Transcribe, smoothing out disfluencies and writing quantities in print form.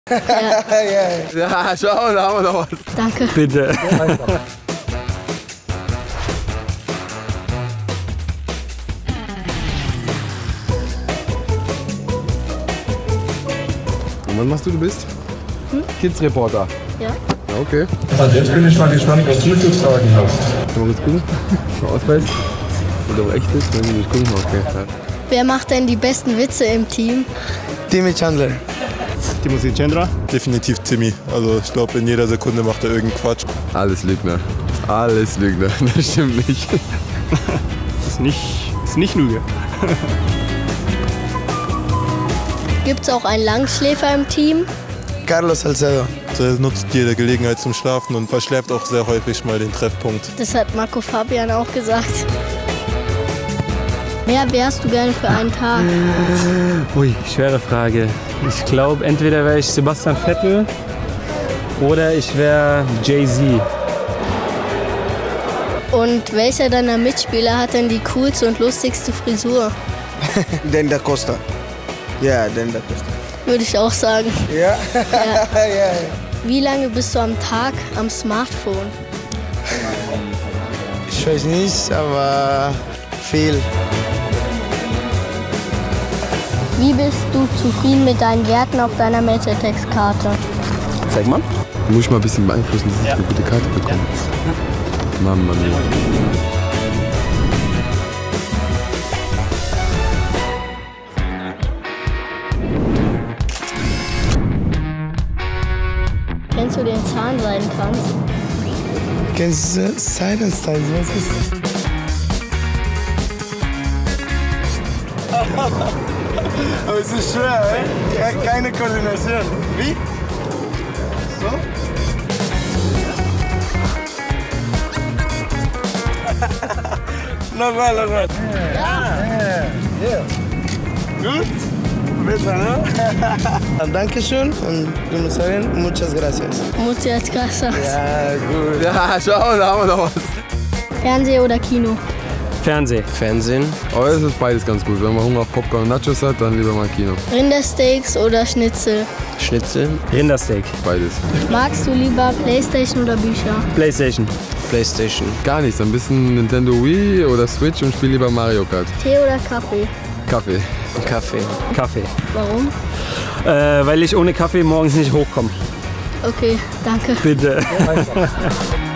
Ja, schau, da haben wir noch was. Danke. Bitte. Und was machst du? Du bist? Kids-Reporter. Ja. Ja, okay. Also jetzt bin ich mal gespannt, was du zu sagen hast. Kann man kurz gucken? Ausweis. Oder auch echt ist, wenn du nicht gucken. Okay. Ja. Wer macht denn die besten Witze im Team? Timmy Chandler. Timothy Chandra. Definitiv Timmy. Also ich glaube, in jeder Sekunde macht er irgendeinen Quatsch. Alles Lügner. Alles Lügner. Das stimmt nicht. Ist nicht Lüge. Gibt's auch einen Langschläfer im Team? Carlos Salcedo. Also er nutzt jede Gelegenheit zum Schlafen und verschläft auch sehr häufig mal den Treffpunkt. Das hat Marco Fabian auch gesagt. Wer wärst du gerne für einen Tag? Ui, schwere Frage. Ich glaube, entweder wäre ich Sebastian Vettel oder ich wäre Jay-Z. Und welcher deiner Mitspieler hat denn die coolste und lustigste Frisur? Dan da Costa. Ja, Dan da Costa. Würde ich auch sagen. Ja? Ja. Wie lange bist du am Tag am Smartphone? Ich weiß nicht, aber viel. Wie bist du zufrieden mit deinen Werten auf deiner Metzetex-Karte? Zeig mal. Muss ich mal ein bisschen beeinflussen, dass ich eine gute Karte bekomme. Mama mia. Kennst du den Zahnseidentanz? Kennst du Silence Time? Was ist das? Aber es ist schwer, ey? Keine Koordination. Wie? So? Nochmal. Ja. Gut? Besser, ne? Dankeschön und ich muss sagen, muchas gracias. Muchas gracias. Ja, gut. Ja, schau, da haben wir noch was. Fernseher oder Kino? Fernsehen. Aber es ist beides ganz gut. Wenn man Hunger auf Popcorn und Nachos hat, dann lieber mal Kino. Rindersteaks oder Schnitzel? Schnitzel. Rindersteak. Beides. Magst du lieber Playstation oder Bücher? Playstation. Playstation. Gar nichts. Ein bisschen Nintendo Wii oder Switch und spiel lieber Mario Kart. Tee oder Kaffee? Kaffee. Kaffee. Warum? Weil ich ohne Kaffee morgens nicht hochkomme. Okay, danke. Bitte.